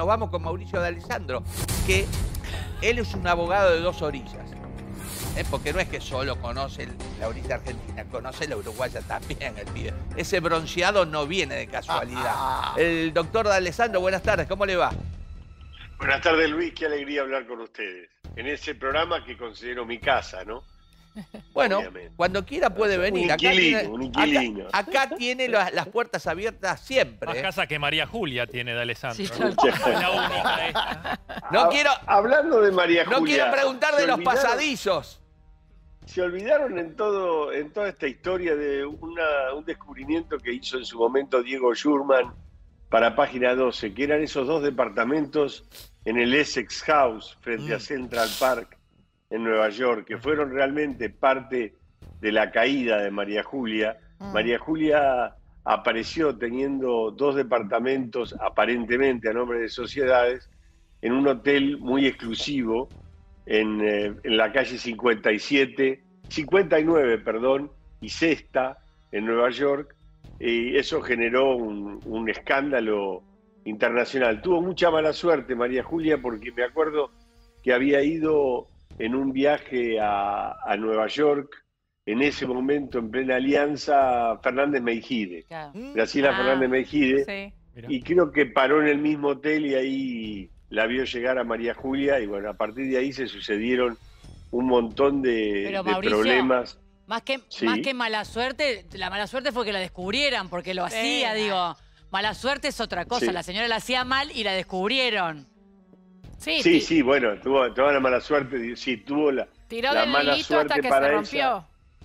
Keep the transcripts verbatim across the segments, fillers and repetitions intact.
nos vamos con Mauricio de Alessandro, que él es un abogado de dos orillas. ¿Eh? Porque no es que solo conoce la orilla argentina, conoce la uruguaya también, el pibe. Ese bronceado no viene de casualidad. Ah, ah. El doctor de Alessandro, buenas tardes, ¿cómo le va? Buenas tardes, Luis, qué alegría hablar con ustedes. En ese programa que considero mi casa, ¿no? Bueno, obviamente, cuando quiera puede venir. Un inquilino, acá tiene, un inquilino. Acá, acá tiene las, las puertas abiertas siempre. Más ¿eh? casa que María Julia tiene de Alessandro. Sí, ¿no? La única esta. No quiero, Hablando de María Julia. No quiero preguntar de los pasadizos. Se olvidaron en todo, en toda esta historia de una, un descubrimiento que hizo en su momento Diego Schurman para Página doce, que eran esos dos departamentos en el Essex House frente mm. a Central Park en Nueva York, que fueron realmente parte de la caída de María Julia. Mm. María Julia apareció teniendo dos departamentos aparentemente a nombre de sociedades en un hotel muy exclusivo en, eh, en la calle cincuenta y siete, cincuenta y nueve, perdón, y Sexta en Nueva York, y eso generó un, un escándalo internacional. Tuvo mucha mala suerte María Julia, porque me acuerdo que había ido en un viaje a, a Nueva York, en ese momento en plena alianza, Fernández Meijide, claro. Graciela ah, Fernández Meijide, sí. Y creo que paró en el mismo hotel y ahí la vio llegar a María Julia, y bueno, a partir de ahí se sucedieron un montón de, Pero, de Mauricio, problemas. Más que, ¿sí? más que mala suerte, la mala suerte fue que la descubrieran, porque lo sí, hacía, digo. Mala suerte es otra cosa, sí. La señora la hacía mal y la descubrieron. Sí, sí, sí, bueno, tuvo toda la mala suerte, sí, tuvo la, Tiró la del mala hilito suerte hasta que para se rompió. ella.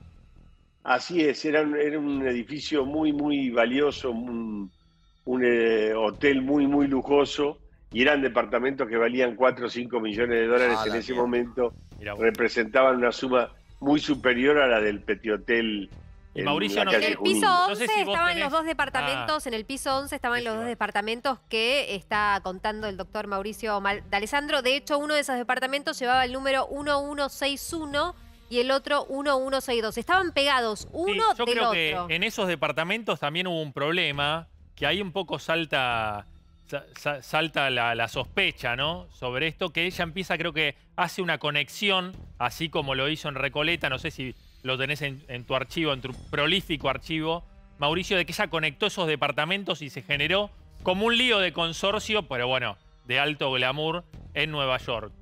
Así es, era un, era un edificio muy, muy valioso, un, un eh, hotel muy, muy lujoso, y eran departamentos que valían cuatro o cinco millones de dólares ah, en ese bien. momento, Mira, bueno. representaban una suma muy superior a la del Petit Hotel. Y Mauricio, no, en el piso once no sé si estaban tenés... los dos departamentos, ah, en el piso once estaban los dos departamentos que está contando el doctor Mauricio de Alessandro. De hecho, uno de esos departamentos llevaba el número uno uno seis uno y el otro uno uno seis dos. Estaban pegados uno sí, yo del creo otro. Que en esos departamentos también hubo un problema, que ahí un poco salta, salta la, la sospecha, ¿no? Sobre esto, que ella empieza, creo que hace una conexión, así como lo hizo en Recoleta, no sé si lo tenés en, en tu archivo, en tu prolífico archivo, Mauricio, de que ella conectó esos departamentos y se generó como un lío de consorcio, pero bueno, de alto glamour en Nueva York.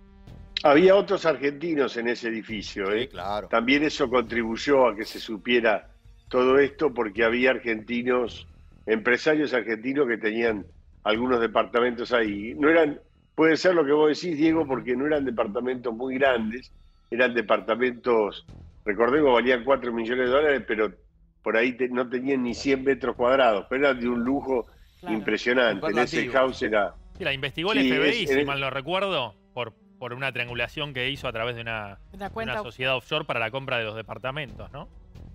Había otros argentinos en ese edificio, ¿eh? Sí, claro. También eso contribuyó a que se supiera todo esto, porque había argentinos, empresarios argentinos que tenían algunos departamentos ahí. No eran, puede ser lo que vos decís, Diego, porque no eran departamentos muy grandes, eran departamentos, recordemos, valían cuatro millones de dólares, pero por ahí te, no tenían ni cien metros cuadrados, pero eran de un lujo claro. impresionante. En ese house era... Sí, la investigó el sí, F B I, es, si es, mal no recuerdo, por, por una triangulación que hizo a través de una, una sociedad offshore para la compra de los departamentos, ¿no?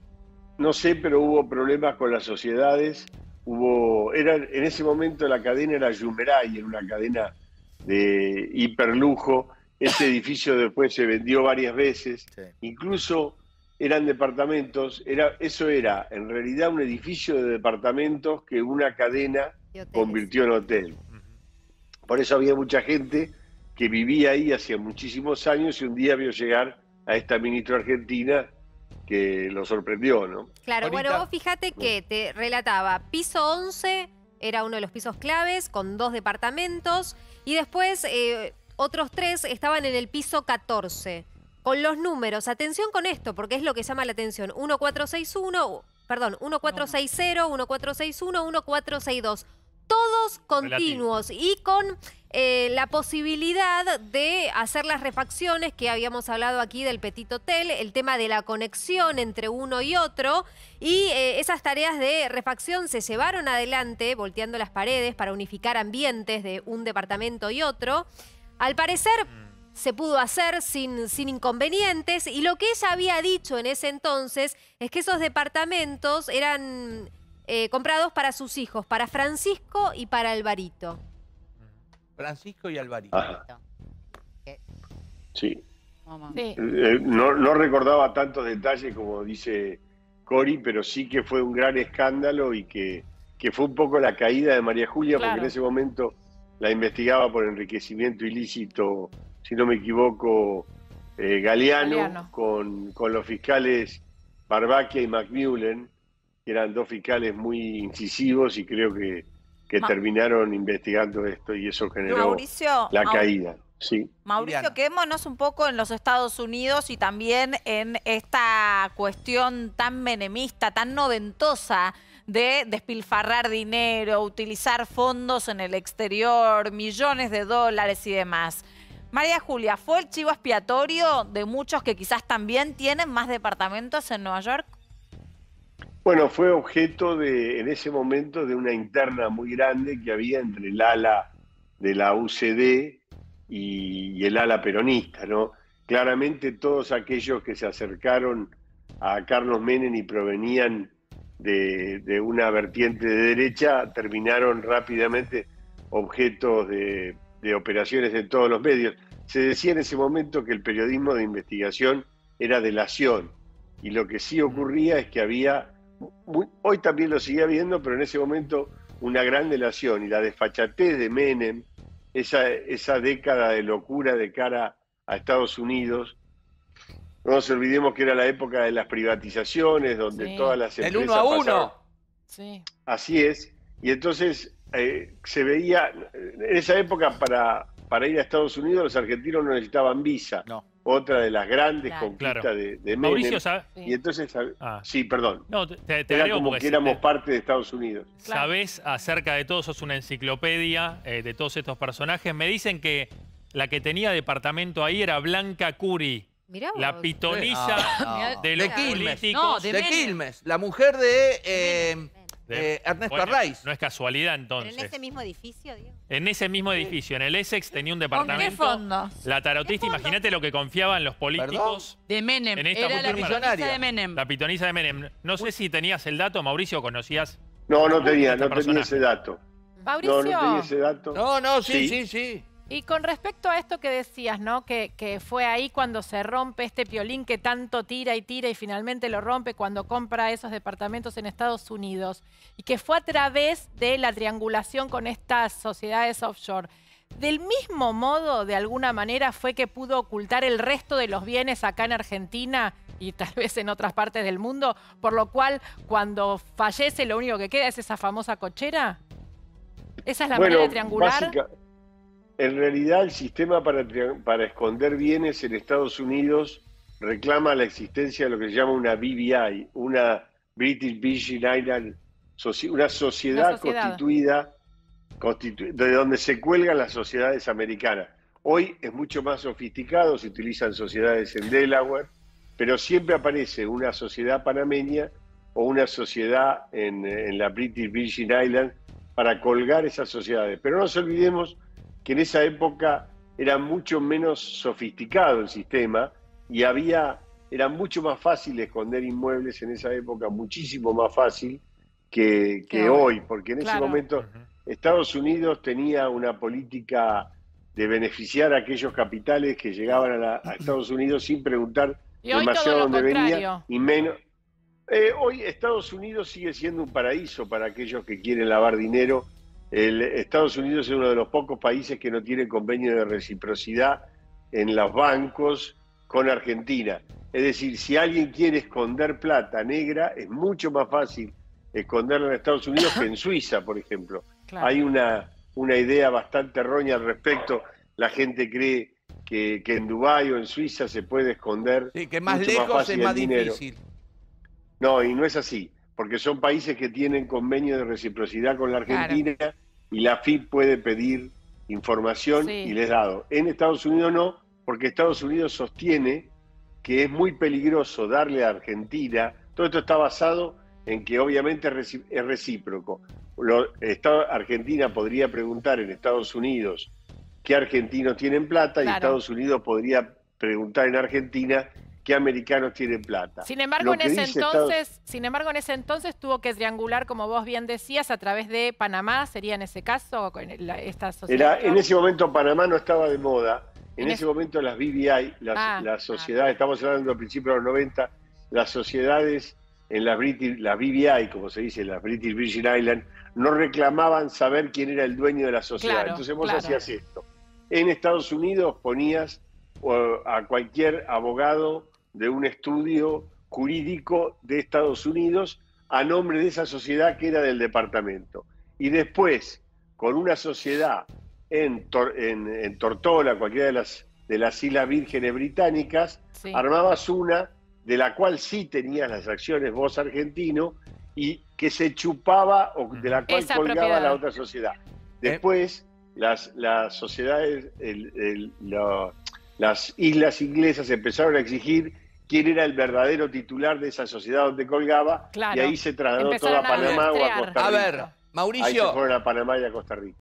No sé, pero hubo problemas con las sociedades. Hubo, era, en ese momento la cadena era Yumeray, era una cadena de hiperlujo. Ese edificio después se vendió varias veces. Sí. Incluso eran departamentos, era, eso era en realidad un edificio de departamentos que una cadena convirtió en hotel. Uh-huh. Por eso había mucha gente que vivía ahí hacía muchísimos años y un día vio llegar a esta ministra argentina que lo sorprendió, ¿no? Claro, Ahorita... bueno, vos fíjate que te relataba, piso once era uno de los pisos claves con dos departamentos y después eh, otros tres estaban en el piso catorce. Con los números, atención con esto, porque es lo que llama la atención, uno cuatro seis uno, perdón, uno cuatro seis cero, uno cuatro seis uno, uno cuatro seis dos. Todos continuos Relativo. Y con eh, la posibilidad de hacer las refacciones que habíamos hablado aquí del Petit Hotel, el tema de la conexión entre uno y otro, y eh, esas tareas de refacción se llevaron adelante volteando las paredes para unificar ambientes de un departamento y otro. Al parecer mm. se pudo hacer sin, sin inconvenientes, y lo que ella había dicho en ese entonces es que esos departamentos eran... Eh, comprados para sus hijos, para Francisco y para Alvarito. Francisco y Alvarito. Ajá. Sí. sí. Eh, no, no recordaba tantos detalles como dice Cori, pero sí que fue un gran escándalo y que, que fue un poco la caída de María Julia, claro. porque en ese momento la investigaba por enriquecimiento ilícito, si no me equivoco, eh, Galeano, Galeano. Con, con los fiscales Barbacchia y McMullen, que eran dos fiscales muy incisivos y creo que, que Ma- terminaron investigando esto y eso generó Mauricio, la Mau- caída. Sí. Mauricio, Liliana. quedémonos un poco en los Estados Unidos y también en esta cuestión tan menemista, tan noventosa de despilfarrar dinero, utilizar fondos en el exterior, millones de dólares y demás. María Julia, ¿fue el chivo expiatorio de muchos que quizás también tienen más departamentos en Nueva York? Bueno, fue objeto de, en ese momento, de una interna muy grande que había entre el ala de la U C D y, y el ala peronista, ¿no? Claramente todos aquellos que se acercaron a Carlos Menem y provenían de, de una vertiente de derecha terminaron rápidamente objetos de, de operaciones de todos los medios. Se decía en ese momento que el periodismo de investigación era delación, y lo que sí ocurría es que había, muy, hoy también lo sigue habiendo, pero en ese momento una gran delación, y la desfachatez de Menem, esa, esa década de locura de cara a Estados Unidos. No nos olvidemos que era la época de las privatizaciones, donde Sí. todas las El empresas uno a uno. pasaron. Sí. Así es, y entonces eh, se veía, en esa época para, para ir a Estados Unidos los argentinos no necesitaban visa, No. otra de las grandes Claro. conquistas Claro. de, de Menem. Mauricio, ¿sabes? Y entonces, Ah. sí, perdón, No, te, te era agrego como porque que si éramos te- parte de Estados Unidos. Claro. sabés acerca de todos, sos una enciclopedia eh, de todos estos personajes. Me dicen que la que tenía departamento ahí era Blanca Curi, Mirá vos. la pitonisa Ah, no. de De los Quilmes. políticos. No, De, de Menem. Quilmes, la mujer de eh, de- eh, Ernesto bueno, Arraiz. No es casualidad Pero entonces. en ese mismo edificio, Diego. En ese mismo edificio, en el Essex, tenía un ¿Con qué departamento. fondos? La tarotista, imagínate lo que confiaban los políticos. De Menem. En esta Era la mujer pitonisa millonaria. de Menem. La pitonisa de Menem. No sé si tenías el dato, Mauricio, conocías. No, no tenía, Este no tenía personaje. ese dato. No, Mauricio, no tenía ese dato. No, no, sí, Sí. sí, sí. y con respecto a esto que decías, ¿no? Que, que fue ahí cuando se rompe este piolín que tanto tira y tira y finalmente lo rompe cuando compra esos departamentos en Estados Unidos, y que fue a través de la triangulación con estas sociedades offshore. Del mismo modo, de alguna manera, fue que pudo ocultar el resto de los bienes acá en Argentina y tal vez en otras partes del mundo, por lo cual cuando fallece lo único que queda es esa famosa cochera. ¿Esa es la manera de triangular? básica- en realidad el sistema para, trian- para esconder bienes en Estados Unidos reclama la existencia de lo que se llama una B V I, una British Virgin Island, soci- una sociedad, Una sociedad. constituida, constitu- de donde se cuelgan las sociedades americanas. Hoy es mucho más sofisticado, se utilizan sociedades en Delaware, pero siempre aparece una sociedad panameña o una sociedad en, en la British Virgin Island para colgar esas sociedades. Pero no nos olvidemos que en esa época era mucho menos sofisticado el sistema y había, era mucho más fácil esconder inmuebles en esa época, muchísimo más fácil que, que Que hoy, porque en ese Claro. momento Ujú. Estados Unidos tenía una política de beneficiar a aquellos capitales que llegaban a, la- a Estados Unidos sin preguntar Y hoy demasiado todo lo dónde venía contrario. y menos. Eh, hoy Estados Unidos sigue siendo un paraíso para aquellos que quieren lavar dinero. El, Estados Unidos es uno de los pocos países que no tiene convenio de reciprocidad en los bancos con Argentina. Es decir, si alguien quiere esconder plata negra, es mucho más fácil esconderla en Estados Unidos que en Suiza, por ejemplo. Claro. Hay una, una idea bastante errónea al respecto. La gente cree que, que en Dubái o en Suiza se puede esconder Sí, que más mucho lejos fácil es el más dinero. difícil. No, y no es así, porque son países que tienen convenio de reciprocidad con la Argentina y la F I P puede pedir información Sí. y les dado. En Estados Unidos no, porque Estados Unidos sostiene que es muy peligroso darle a Argentina. Todo esto está basado en que obviamente es reci- es recíproco. Lo- Esta- Argentina podría preguntar en Estados Unidos qué argentinos tienen plata y Claro. Estados Unidos podría preguntar en Argentina qué americanos tienen plata. Sin embargo, Lo en que ese dice entonces, sin embargo, en ese entonces tuvo que triangular, como vos bien decías, a través de Panamá, sería en ese caso, con la- esta sociedad. Era, en ese momento Panamá no estaba de moda. En, En ese ese- momento las B V I, las, Ah, las sociedades, estamos hablando del principio de los noventa, las sociedades en las, British, las B B I, como se dice, las British Virgin Islands, no reclamaban saber quién era el dueño de la sociedad. Claro, Entonces vos claro. hacías esto. En Estados Unidos ponías uh, a cualquier abogado de un estudio jurídico de Estados Unidos a nombre de esa sociedad que era del departamento. Y después, con una sociedad en, Tor en, en Tortola, cualquiera de las, de las Islas Vírgenes Británicas, Sí. armabas una de la cual sí tenías las acciones vos argentino y que se chupaba o de la cual Esa colgaba propiedad. la otra sociedad. Después, las, las sociedades, el, el, lo- las islas inglesas empezaron a exigir quién era el verdadero titular de esa sociedad donde colgaba, Claro. y ahí se trasladó Empezaron toda a a Panamá o a rastrear. Costa A Rica. ver, Ahí se Mauricio, fueron a Panamá y a Costa Rica.